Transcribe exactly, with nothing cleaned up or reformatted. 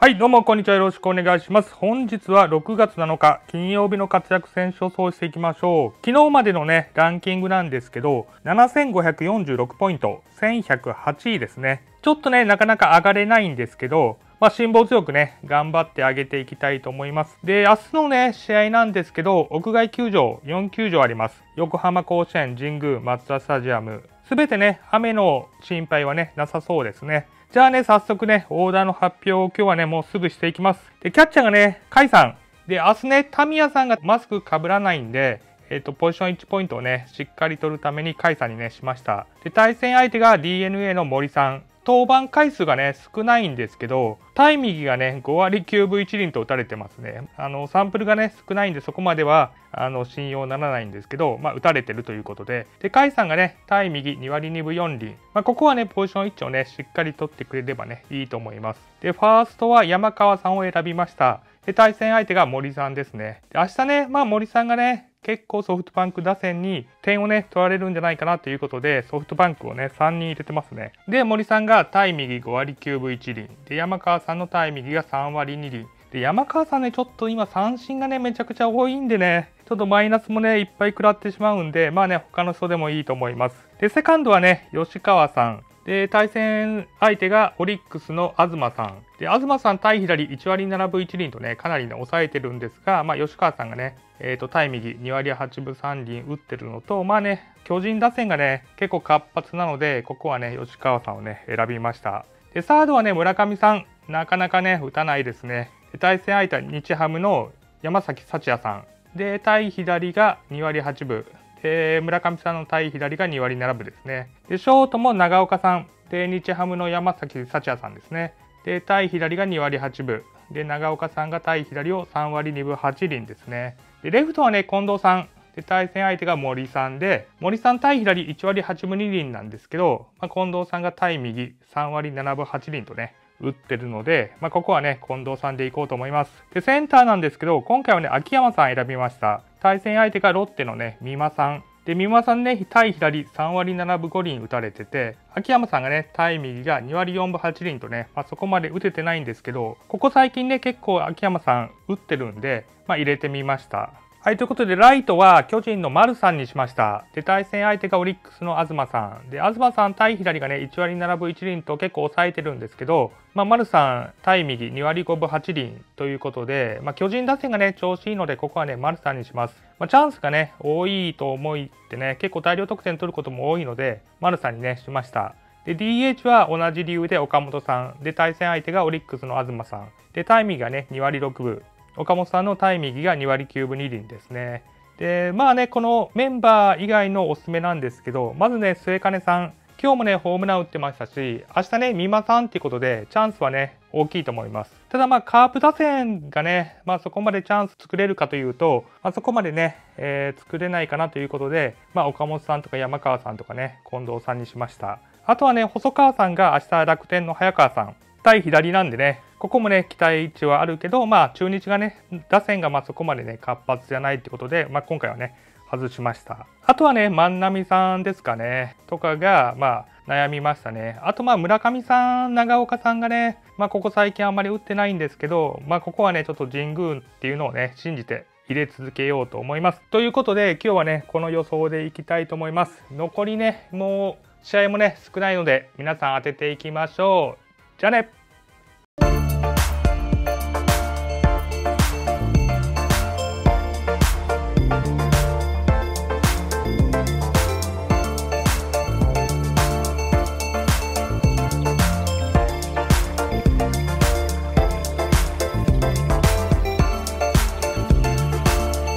はい、どうもこんにちは。よろしくお願いします。本日はろくがつなのか金曜日の活躍戦予想していきましょう。昨日までのね、ランキングなんですけど、ななせんごひゃくよんじゅうろくポイント、せんひゃくはちいですね。ちょっとね、なかなか上がれないんですけど、まあ、辛抱強くね、頑張って上げていきたいと思います。で、明日のね、試合なんですけど、屋外球場、よん球場あります。横浜甲子園、神宮、マツダスタジアム。すべてね、雨の心配はね、なさそうですね。じゃあね、早速ね、オーダーの発表を今日はね、もうすぐしていきます。で、キャッチャーがね、甲斐さん。で、明日ね、タミヤさんがマスク被らないんで、えっと、ポジションいちポイントをね、しっかり取るために甲斐さんにね、しました。で、対戦相手が ディーエヌエー の森さん。登板回数がね、少ないんですけど、対右がね、ごわりきゅうぶいちりんと打たれてますね。あの、サンプルがね、少ないんで、そこまでは、あの、信用ならないんですけど、まあ、打たれてるということで。で、甲斐さんがね、対右にわりにぶよんりん。まあ、ここはね、ポジションいちをね、しっかり取ってくれればね、いいと思います。で、ファーストは山川さんを選びました。で、対戦相手が森さんですね。で、明日ね、まあ、森さんがね、結構ソフトバンク打線に点をね、取られるんじゃないかなということで、ソフトバンクをね、さんにん入れてますね。で、森さんが対右ごわりきゅうぶいちりん。で、山川さんの対右がさんわりにりん。で、山川さんね、ちょっと今三振がね、めちゃくちゃ多いんでね、ちょっとマイナスもね、いっぱい食らってしまうんで、まあね、他の人でもいいと思います。で、セカンドはね、吉川さん。で、対戦相手がオリックスの東さん。で、東さん対左いちわりななぶいちりんとね、かなりね、抑えてるんですが、まあ、吉川さんがね、えっと、対右にわりはちぶさんりん打ってるのと、まあね、巨人打線がね、結構活発なので、ここはね、吉川さんをね、選びました。で、サードはね、村上さん。なかなかね、打たないですね。で、対戦相手は日ハムの山崎幸也さん。で、対左がにわりはちぶ。で、村上さんの対左がにわりななぶですね。で、ショートも長岡さん。で、日ハムの山崎幸也さんですね。で、対左がにわりはちぶ。で、長岡さんが対左をさんわりにぶはちりんですね。で、レフトはね、近藤さん。で、対戦相手が森さんで、森さん対左いちわりはちぶにりんなんですけど、まあ、近藤さんが対右さんわりななぶはちりんとね、打ってるので、まあ、ここはね、近藤さんでいこうと思います。で、センターなんですけど、今回はね、秋山さん選びました。対戦相手がロッテのね、美馬さん。で、美馬さんね、対左さんわりななぶごりん打たれてて、秋山さんがね、対右がにわりよんぶはちりんとね、まあ、そこまで打ててないんですけど、ここ最近ね、結構秋山さん打ってるんで、まあ、入れてみました。はい、ということで、ライトは巨人の丸さんにしました。で、対戦相手がオリックスの東さん。で、東さん対左がね、いちわりななぶいちりんと結構抑えてるんですけど、まあ、丸さん対右にわりごぶはちりんということで、まあ、巨人打線がね、調子いいので、ここはね、丸さんにします。まあ、チャンスがね、多いと思いってね、結構大量得点取ることも多いので、丸さんにね、しました。で、ディーエイチ は同じ理由で岡本さん。で、対戦相手がオリックスの東さん。で、対右がね、にわりろくぶ。岡本さんの対右がにわりきゅうぶにりんですね。で、まあね、このメンバー以外のおすすめなんですけど、まずね、末金さん。今日もね、ホームラン打ってましたし、明日ね、美馬さんっていうことで、チャンスはね、大きいと思います。ただまあ、カープ打線がね、まあそこまでチャンス作れるかというと、まあ、そこまでね、えー、作れないかなということで、まあ岡本さんとか山川さんとかね、近藤さんにしました。あとはね、細川さんが明日楽天の早川さん。対左なんでね、ここもね、期待値はあるけど、まあ、中日がね、打線がまあそこまでね、活発じゃないってことで、まあ、今回はね、外しました。あとはね、万波さんですかね、とかが、まあ、悩みましたね。あと、まあ、村上さん、長岡さんがね、まあ、ここ最近あんまり打ってないんですけど、まあ、ここはね、ちょっと神宮っていうのをね、信じて入れ続けようと思います。ということで、今日はね、この予想でいきたいと思います。残りね、もう、試合もね、少ないので、皆さん当てていきましょう。じゃあね。